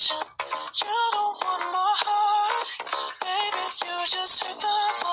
You don't want my heart, baby, you just hit the floor.